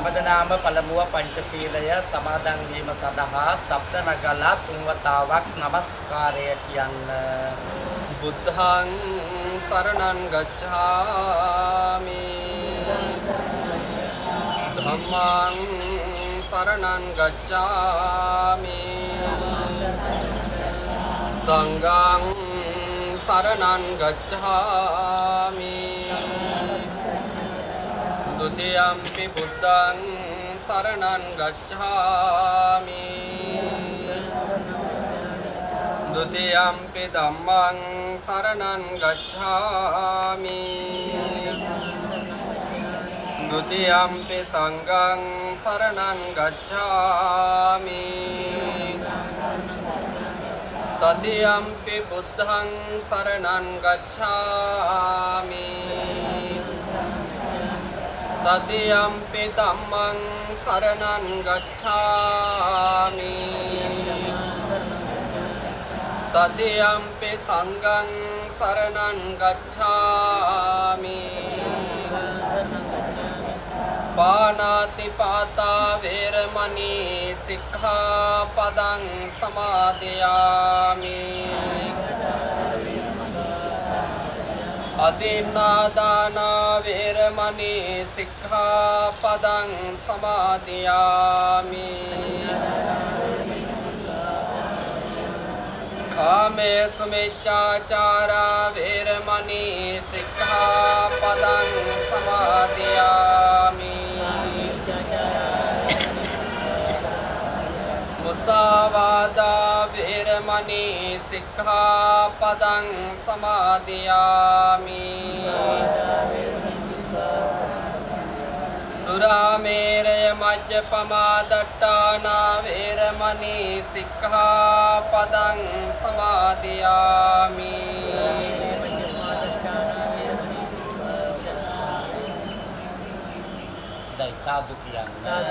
හැමදෙනාම පළමුව පංචශීලය සමාදන් වීම සඳහා සප්ත නගලා තුන්වතාවක් নমස්කාරය කියන්න. බුද්ධං සරණං ගච්ඡාමි ධම්මං සරණං ගච්ඡාමි සංඝං සරණං ගච්ඡාමි ဒုတိယံ පි බුද්ධං සරණං ගච්ඡාමි ဒုတိယံ පි ධම්මං සරණං ගච්ඡාමි ဒုတိယံ පි සංඝං සරණං ගච්ඡාමි တတိယံ පි බුද්ධං සරණං ගච්ඡාමි တတိယံ පි ධම්මං සරණං ගච්ඡාමි တတိယံ පි සංඝං සරණං ගච්ඡාමි පාණාති පාතා වේරමණී සික්ඛාපදං සමාදියාමි อดินนาดานาเวรมณีสิกขาปดังสมาธิยามิคาเมสุมิจจาจาราเวรมณีสิกขาปดังสมาธิยามิมุสาวาดาเวรมณีสิกขาปดังสมาธิยามิสุราเมรยมัจจปมาดัตตานาเวรมณีสิกขาปดังสมาธิยามิได้สาธุකියන්න.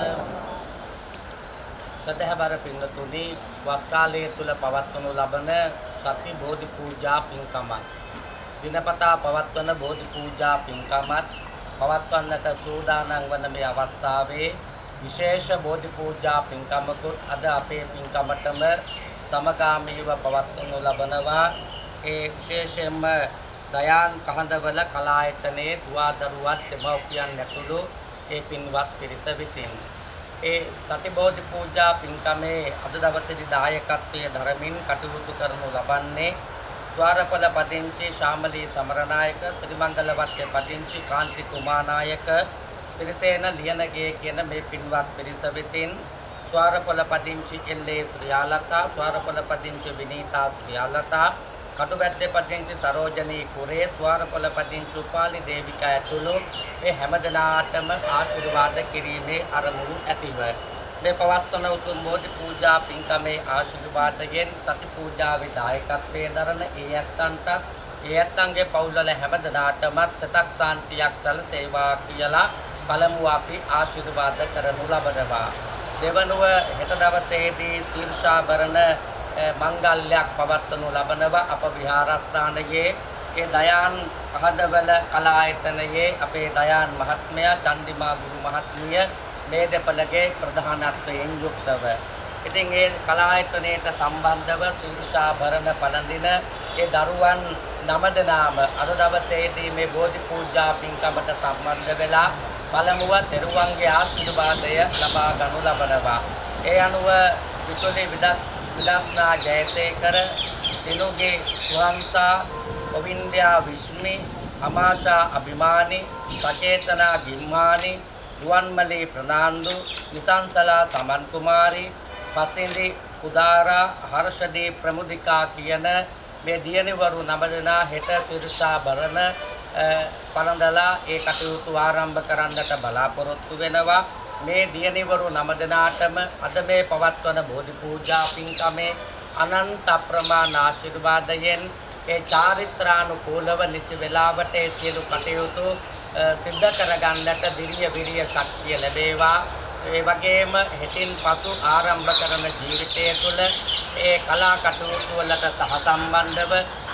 සදහබර පින්තුනි වස් කාලයේ තුල පවත්වනු ලබන සති බෝධි පූජා පින්කමත් දිනපතා පවත්වන බෝධි පූජා පින්කමත් පවත්වන්නට සූදානම් වන මේ අවස්ථාවේ විශේෂ බෝධි පූජා පින්කමකුත් අද අපේ පින්කමටම සමගාමීව පවත්වනු ලබනවා. ඒ විශේෂයෙන්ම දයාන් කහඳවල කලායතනයේ දුවා දරුවත් දෙමව්පියන් ඇතුළු ඒ පින්වත් පිරිස විසින් ඒ සති බෝධි පූජා පින්කමේ අද දවසේදී දායකත්වයේ ධර්මින් කටයුතු කරනු ලබන්නේ ස්වාරපල පදිංචි ශාමලී සමරනායක ශ්‍රී මංගලවත්ය පදිංචි කාන්ති කුමානායක සිරිසේන ලියනගේ කියන මේ පින්වත් පිරිස විසින් ස්වාරපල පදිංචි එල්ලේ ශ්‍රියාලතා ස්වාරපල පදිංචි විනීතා ශ්‍රියාලතා කටුබැද්දේ පදිංචි සරෝජනී කුරේ ස්වාරපල පදිංචි උපාලි දේවිකා ඇතුළු මේ හැමදෙනාටම ආශිර්වාද කිරීමේ අරමුණු ඇතිව මේ පවත්වන උතුම් බෝධි පූජා පින්කමේ ආශිර්වාදයෙන් සති පූජාවේ දායකත්වයේ දරන ඒ ඇත්තන්ගේ පවුල්වල හැමදෙනාටම සතක් ශාන්තියක් සැලසේවා කියලා පළමුව අපි ආශිර්වාද කරනු ලබනවා. දෙවනුව හෙට දවසේදී ශීර්ෂාභරණ මංගල්‍යයක් පවත්වනු ලබනවා අප විහාරස්ථානයේ ඒ දයාන් කහදවල කලායතනයේ අපේ දයාන් මහත්මයා චන්දිමා ගුරු මහත්මිය මේ දෙපළගේ ප්‍රධානත්වයෙන් යුක්තව ඉතින් ඒ කලායතනයට සම්බන්ධව ශීර්ෂාභරණ පළඳින ඒ දරුවන් 9 දෙනාම අද දවසේදී මේ බෝධි පූජා පින්කමට සම්බන්ධ වෙලා පළමුව තෙරුවන්ගේ ආශිර්වාදය ලබා ගනු ලබනවා. ඒ අනුව විතුලේ විදස්නා ජයසේකර දිනුගේ සුහන්සා ගෝවින්දයා විශ්මි අමාශා අභිමානි සචේතනා ගිම්මානි රුවන්මලී ප්‍රනාන්දු නිසංසලා සමන් කුමාරි පසින්දි උදාරා හර්ෂදී ප්‍රමුදිකා කියන මේ දියණිවරු 9 දෙනා හෙට ශීර්ෂාභරණ පළඳලා ඒ කටයුතු ආරම්භ කරන්නට බලාපොරොත්තු වෙනවා. මේ දියණිවරු 9 දෙනාටම අද මේ පවත්වන බෝධි පූජා පින්කමේ අනන්ත අප්‍රමාණ ආශිර්වාදයෙන් ඒ චාරිත්‍රානුකූලව නිසි වේලාවට ඒ සියලු කටයුතු සිද්ධ කරගන්නට දිරිය ශක්තිය ලැබේවා. ඒ වගේම හෙටින් පසු ආරම්භ කරන ජීවිතය තුළ ඒ කලා කටයුතු වලට සහසම්බන්ධව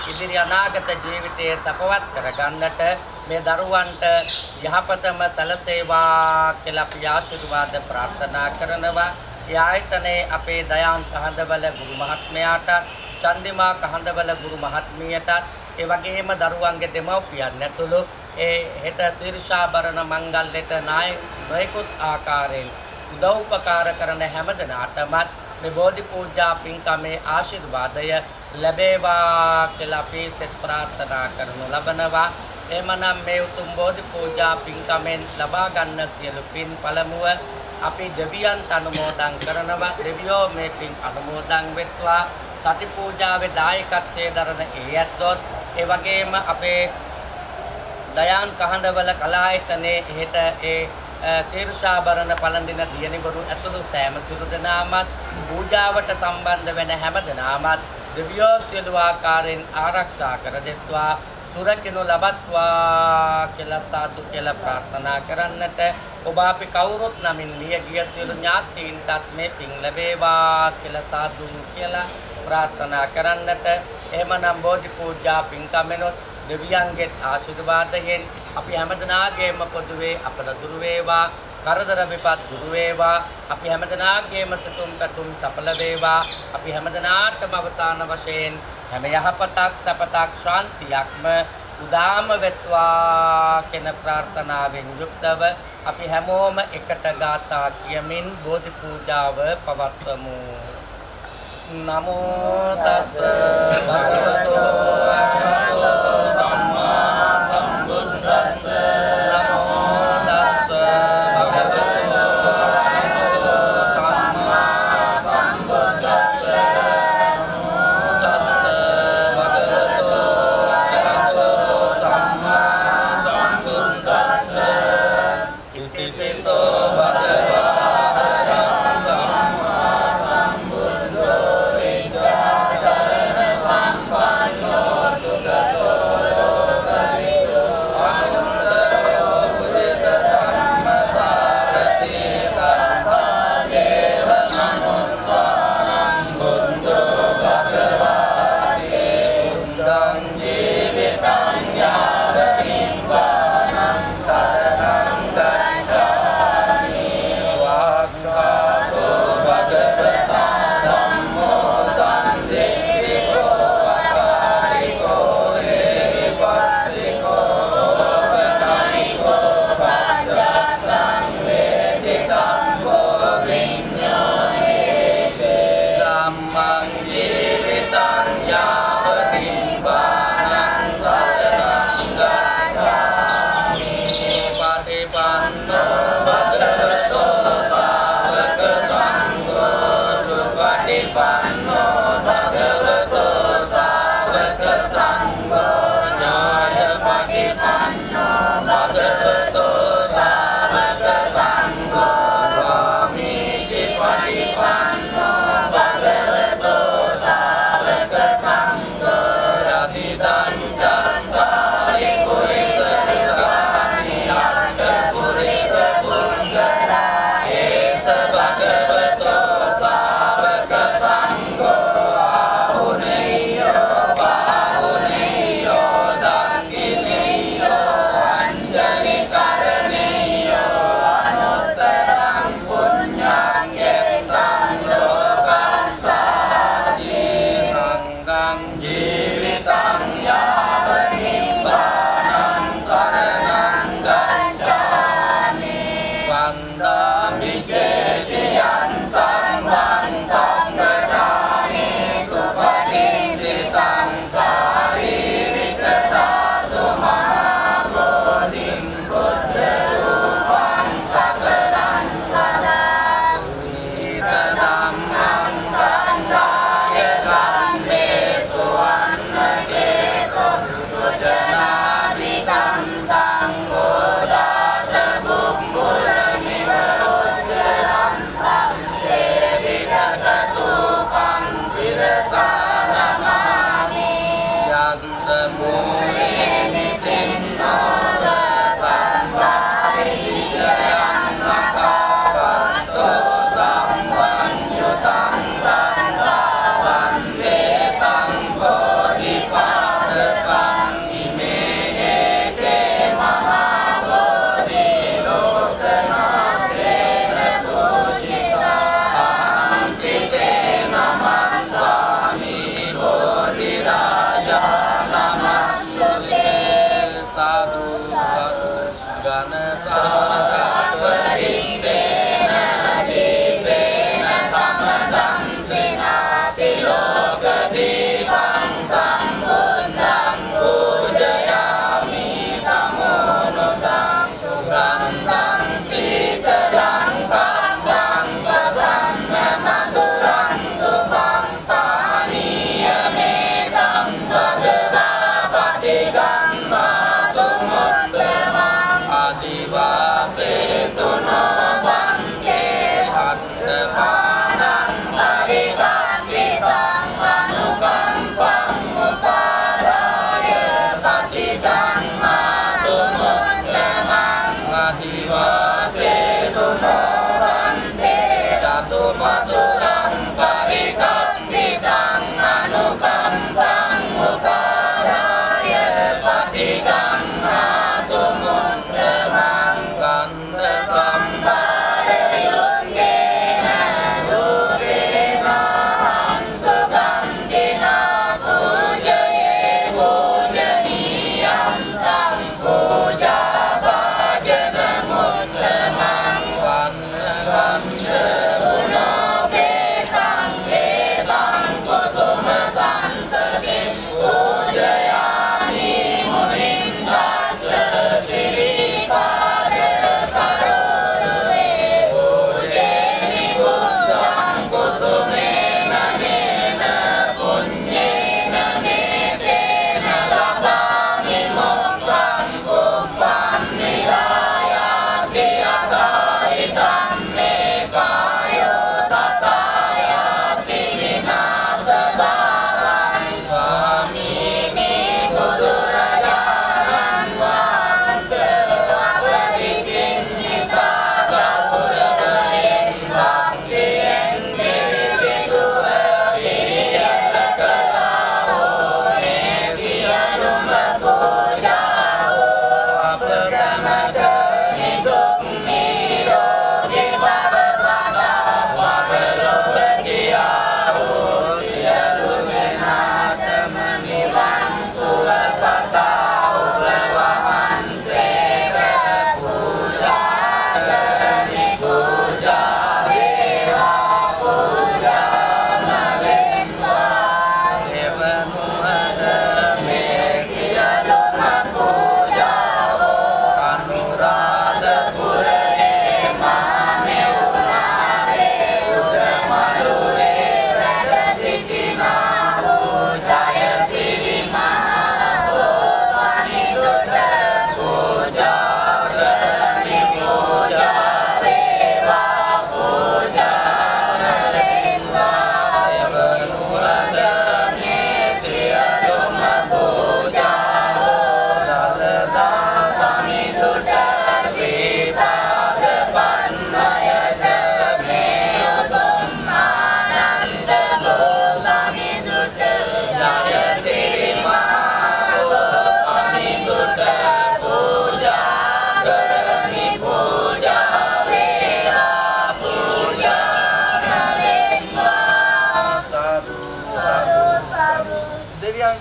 ඉදිරි අනාගත ජීවිතයේ සපවත් කරගන්නට මේ දරුවන්ට යහපතම සැලසේවා කියලා අපි ආශිර්වාද ප්‍රාර්ථනා කරනවා. ඒ ආයතනයේ අපේ දයාන් කහඳවල ගුරු මහත්මයාටත් චන්දිමා කහඳවල ගුරු මහත්මියටත් ඒ වගේම දරුවන්ගේ දෙමව්පියන් ඇතුළු ඒ හෙට ශීර්ෂාභරණ මංගල්‍යයට නොයෙකුත් ආකාරයෙන් උදව්පකාර කරන හැමදෙනාටම මේ බෝධි පූජා පින්කමේ ආශිර්වාදය ලැබේවා කියලා අපි සෙත් ප්‍රාර්ථනා කරනු ලබනවා. එමනම් මේ උතුම් බෝධි පූජා පින්කමෙන් ලබා ගන්න සියලු පින් පළමුව අපි දෙවියන්ට අනුමෝදන් කරනවා. දෙවියෝ මේ පින් අනුමෝදන් වෙත්වා. සති පූජාවේ දායකත්වයේ දරන ඇත්තොත් ඒ වගේම අපේ දයාන් කහඳවල කලායතනයේ හෙට ඒ ශීර්ෂාභරණ පළඳින දියණිවරු ඇතුළු සෑම සිළු දෙනාමත් පූජාවට සම්බන්ධ වෙන හැම දෙනාමත් දෙවියෝ සියලු ආකාරයෙන් ආරක්ෂා කර දෙත්වා සුරකිනු ලබත්වා කියලා සාදු කියලා ප්‍රාර්ථනා කරන්නට ඔබ අපි කවුරුත් නමින් මිය ගිය සියලු ඥාතීන්ටත් මේ පින් ලැබේවා කියලා සාදු කියලා ප්‍රාර්ථනා කරන්නට එහෙමනම් බෝධි පූජා පින්කමනොත් දෙවියන්ගේ ආශිර්වාදයෙන් අපි හැමදෙනාගේම පොදුවේ අපල දුරු වේවා කරදර විපත් දුරු වේවා අපි හැමදෙනාගේම සිතුම් පැතුම් සඵල වේවා අපි හැමදෙනාටම අවසාන වශයෙන් හැම යහපතක් සපතක් ශාන්තියක්ම උදාම වෙත්වා කියන ප්‍රාර්ථනාවෙන් යුක්තව අපි හැමෝම එකට ගාථා කියමින් බෝධි පූජාව පවත්වමු. නමෝ තස් භගවතෝ අරහතෝ සම්මා සම්බුද්දස්ස නමෝ තස් භගවතෝ අරහතෝ සම්මා සම්බුද්දස්ස නමෝ තස් භගවතෝ අරහතෝ සම්මා සම්බුද්දස්ස ඉතිපිසෝ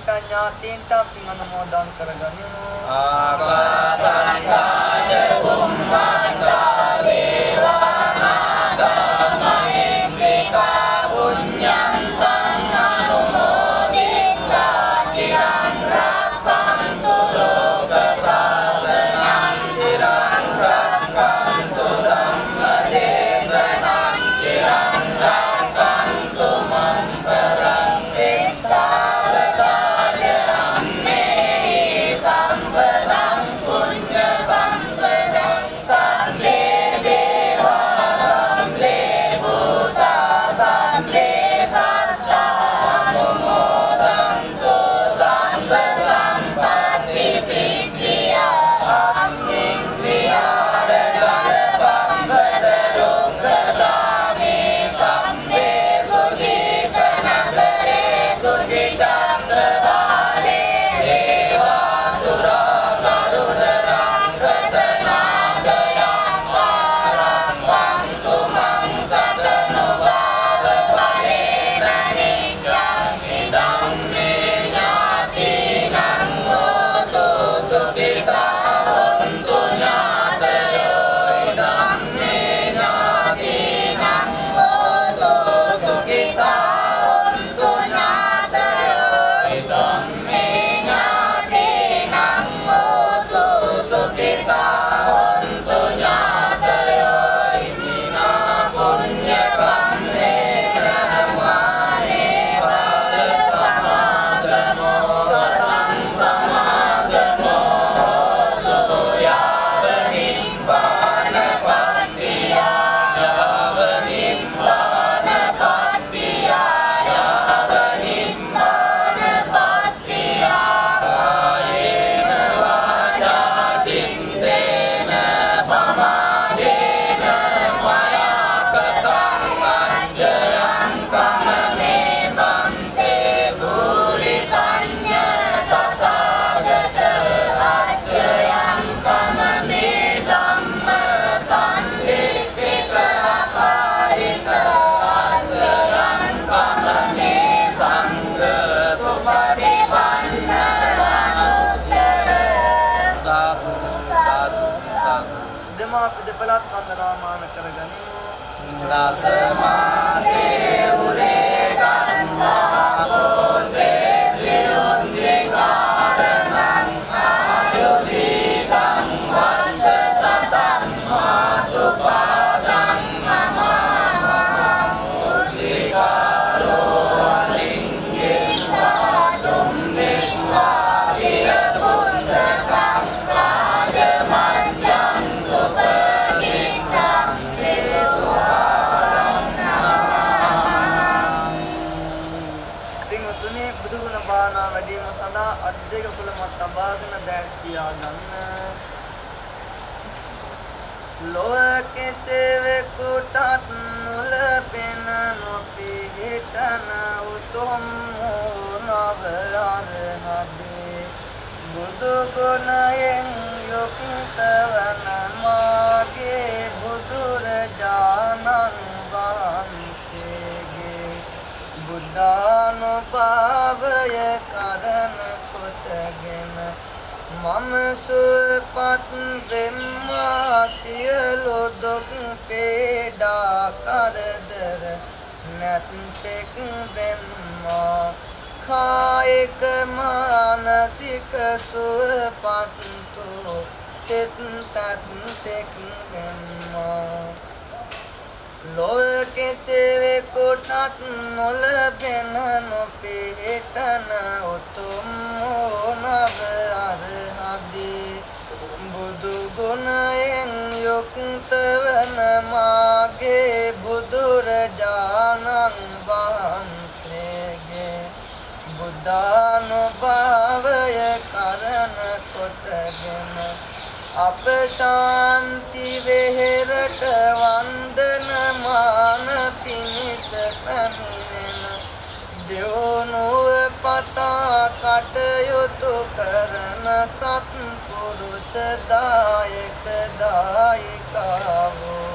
ඥාතීන්ට පින් අනුමෝදන් කරගනිමු. ආකාසංකාජ බුම්මණ්ඩා දේවානාගා මහින්దికා පුඤ්ඤන්තං අනුමෝදිත්වා චිරං රක්ඛන්තු ලෝක සාසනං චිරං රක්ඛන්තු ධම්ම දේශනං චිරං රක්ඛන්තු මං පරං එක්තාවතාච අම්මේහි සම්පදං පුඤ්ඤ සම්පදං සම්මේ දේවා සම්මේ භූතා සම්මේ සත්තා අනුමෝදන්තු සම්ප සම්පත්ති සිද්ධියා අස්මින් විහාර ගලපංගත රුක්ඛදාමේ සම්මේ සුදීක නගරේ සුදිතස්ස බාලේ දේවා සුරා කරුණ රක්ඛත නාගයං ආරක්ඛන්තු මං සතනු භාව ඵලේන නිච්ඡං ඉදං මේ ඥාතිනං හෝතු සුඛිතා හොන්තු ඥාතයෝ ඉදං මේ ඥාතිනං හෝතු සුඛිතා හොන්තු ඥාතයෝ ඉදං මේ ඥාතිනං හෝතු සුඛිතා හොන්තු ඥාතයෝ ඉමිනා පුඤ්ඤ කම්මේන මානේ බාල සමාගමෝ සතං සමාගමෝ හෝතු යාව නිබ්බාන පත්තියා යාව නිබ්බාන පත්තියා යාව නිබ්බාන පත්තියා කායේන වාචා චිත්තේන පමාදේන මයා කතං වංචයං කමමේ බන්තේ භූරි පඤ්ඤ තථාගත අච්චයං කමමේ ධම්ම සම්දිස්තික අකාරික අච්චයං කමමේ සංඝ සුපටිපන්න අනුත්තර සාදු සාදු සාදු දෙමාපිය දෙපළත් වන්දනාමාන කරගනිමු. ඉන්ද්‍රාස මාසේ උරේ ගන්වා පොසේ සියොන් දෙකාරණං ආයුධිකං වස්ස සතං මාතුපාදං මමං උද්ධිකාරෝ අලිංගේ වාතුම් විශ්වා විය පුත්තකං රාජමජ්ජං සුපනික්ඛං පින්වතුනි බුදුගුණ භාවනා වැඩිම සඳහා අධ්‍යයක කුලමත් තබාගෙන දැස් පියා ගන්න. ලෝකේ සේවකුටත් මුල පෙන නොපිහිටන උතුම් නව අරහදේ බුදු ගුණයෙන් යුක්තවන මාගේ බුදුරජාණන් වහන්සේගේ බුද්ධානුභාවය කරන කොටගෙන මම සුවපත් වෙම්මා සියලු දුක් පීඩා කරදර නැත්තෙක් වෙම්මා කායික මානසික සුවපත්තු සිත තත්තෙක් වෙම්මා ලෝකේ සේවකුටත් නොලබෙන නොපිහිටන උතුම් නව අරහදී බුදු ගුණයෙන් යුක්ත වන මාගේ බුදුරජාණන් වහන්සේගේ බුද්ධානුභාවය කරන කොටගෙන අප ශාන්ති වෙහෙරට වන්දනමාන පිණිස පැමිණෙන දෙවනුව පතා කටයුතු කරන සත්පුරුෂ දායක දායිකාවෝ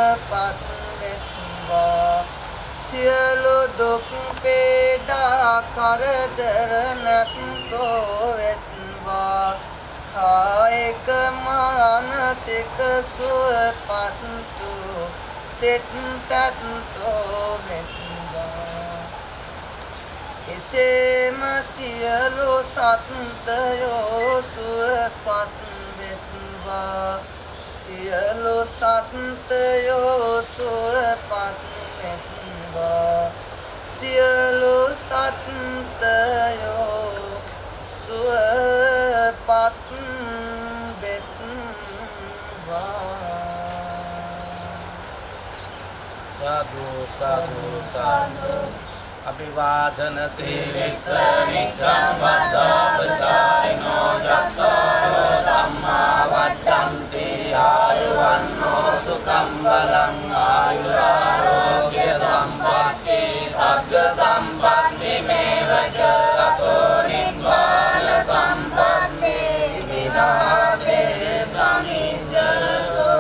සුවපත් වෙත්වා සියලු දුක් පීඩා කරදර නැත්තෝ වෙත්වා කායික මානසික සුවපත්තු සිත තත්තෝ වෙත්වා එසේම සියලු සත්ත්වයෝ සුවපත් වෙත්වා සියලු සත්ත්වයෝ සුවපත් වෙත්වා සියලු සත්ත්වයෝ සුවපත් වෙත්වා साधु साधु साधु अभिवादन සීලස්ස නිච්ඡං වද්දාපචායිනෝ චත්තාරෝ ධම්මා වඩ්ඩන්ති ආයුවන්නෝ සුඛං බලං ආයුරාෝග්‍ය සම්පatti සග්ග සම්පatti මේවච අතෝ නිබ්බාන සම්පatti විනාතේ සමිජ්ජතෝ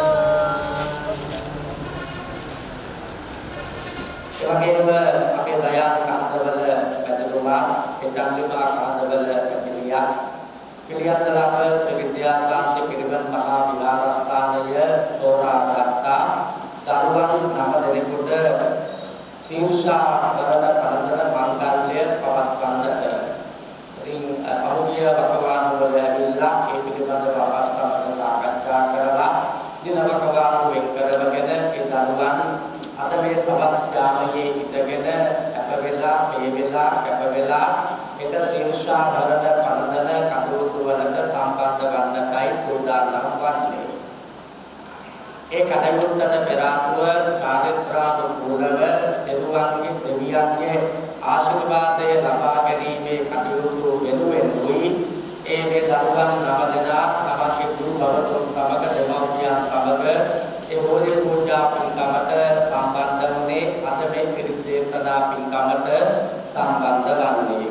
එවැගේම අපේ දයාන් කහදවල පැදරුවා ඒ චන්ද්‍රිමා කහදවල පැමිණියා පිළියන්තර අප ශ්‍රී විද්‍යාශාන්ති පිරිවෙන් මහා විහාරස්ථානය තෝරාගත්තා දරුවන් 9 දෙනෙකුට ශීර්ෂා වරණ පරදන මංගල්‍ය පවත්වන්නට. ඉතින් පහුගිය වකවානු වල ඇවිල්ලා ඒ පිළිබඳව අපත් සමග සාකච්ඡා කරලා දින වකවානු එක් කරගෙන ඒ දරුවන් අද මේ සවස් යාමයේ ඉඳගෙන අප වෙලා මේ වෙලා කැප වෙලා එක ශීර්ෂා වරණ පරදන කටයුතු වලට සම්බන්ධ වන්නටයි සූදානම් වන්නේ. ඒ කටයුත්තට පෙර ආතුව චාරිත්‍රානුකූලව දෙවියන්ගේ දෙවියන්ගේ ආශිර්වාදය ලබා ගැනීමේ කටයුතු වෙනුවෙන්ුයි ඒ මේ දරුවන් 9 දෙනා තමන්ගේ ගුරු බවතුන් සමග දෙමව්පියන් සමග ඒ බෝධි පූජා පින්කමට සම්බන්ධ වුණේ අද මේ පිරිත් දේශනා පින්කමට සම්බන්ධ වන්නේ.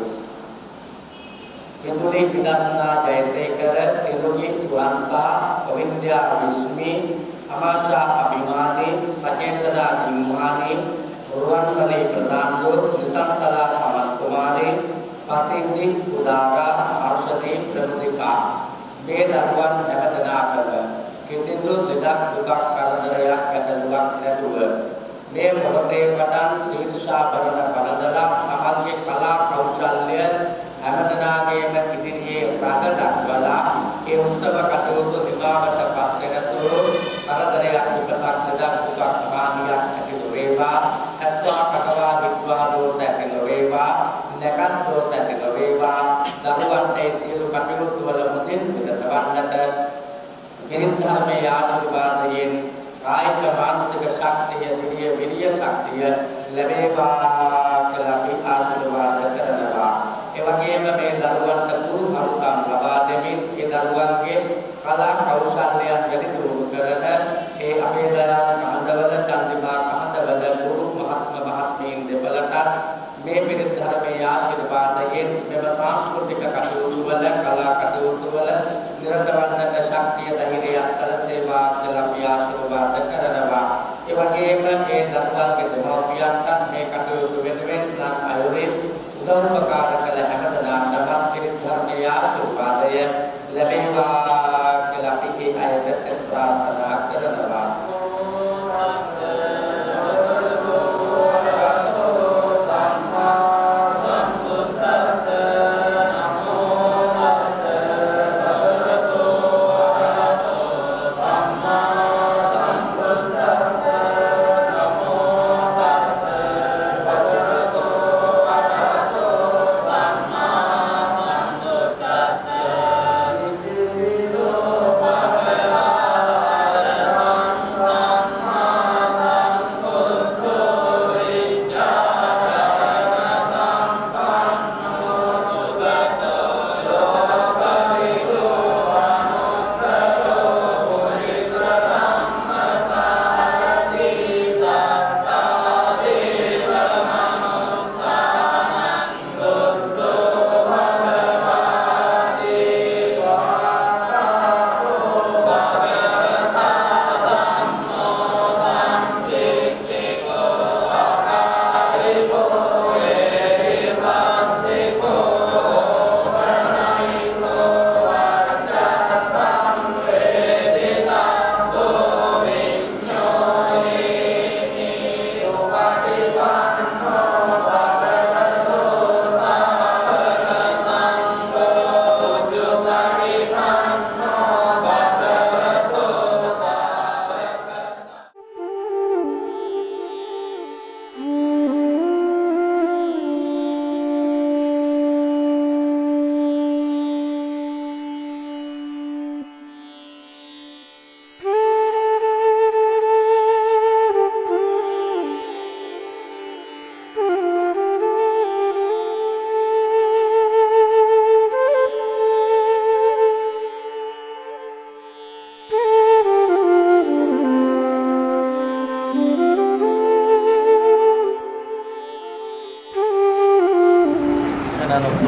පිටුදී පිටස්නා ජයසේකර නිරෝගී සුවන්සා අවින්ද්‍යා විශ්මි අමාශා අභිමානී සචේතනා නිම්මානී රුවන්වැලි ප්‍රධානෝ නිසංසලා සමත් කුමාරී පසින්දි උදාරා අර්ශදී ප්‍රමුදිකා මේ දරුවන් හැමදෙනාටම කිසිදු දෙයක් දුකක් කරදරයක් ගැටලුවක් නැතුව මේ මොහොතේ පටන් ශීර්ෂාභරණ පළඳලා තමන්ගේ කලා කෞශල්‍ය හැමදෙනාගේම ඉදිරියේ රඟ දක්වලා ඒ උත්සව කටයුතු නිමාවටපත් වෙනතුරු කරදරයක් දුකක් දෙයක් දුකක් හානියක් ඇති නොවේවා අස්වා කටවා හිත්වා දෝෂ ඇති නොවේවා නැකත් දෝෂ ඇති නොවේවා දරුවන්ට ඒ සියලු කටයුතු වල මුදින් විරතවන්නට ධර්මයේ ආශිර්වාදයෙන් කායික මානසික ශක්තිය දිව්‍ය විරිය ශක්තිය ලැබේවා කියලා අපි ආශිර්වාද කරනවා. ඒ වගේම මේ දරුවන්ට ගුරු හරුකම් ලබා දෙමින් ඒ දරුවන්ගේ කලා කෞශල්‍යයන් වැඩි දියුණු කරන ඒ අපේ දයාන් කහදවල චන්දිමා කහදවල ගුරු මහත්ම මහත්මීන් දෙපළටත් මේ පිරිත් ධර්මයේ ආශිර්වාදයෙන් මෙම සංස්කෘතික කටයුතු වල කලා කටයුතු වල නිරත වන්නට ශක්තිය ධෛර්යය සැලසේවා කියලා අපි ආශිර්වාද කරනවා. ඒ වගේම ඒ දරුවන්ගේ දෙමව්පියන්ටත් මේ කටයුතු වෙනුවෙන් නම් අයුරින් උදව් උපකාර කළ හැමදෙනාටම පිරිත් ධර්මයේ ආශිර්වාදය ලැබේවා කියලා අපි ඒ අයට ප්‍රාර්ථනා කරනවා.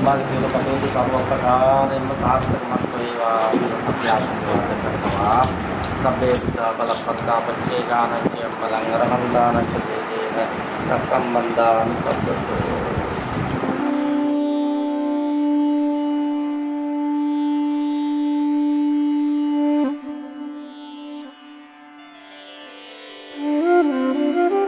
මාගේ සියලු කටයුතු සර්වප්‍රකාරයෙන්ම සාර්ථකමත් වේවා කියලා ආශිර්වාද කරනවා. සබ්බේ සදා බලපත්තා පච්චේ ගානංච බලං අරහන්දානං චේදේන රක්කම්බන්දානි සබ්බතෝ. Mm-hmm.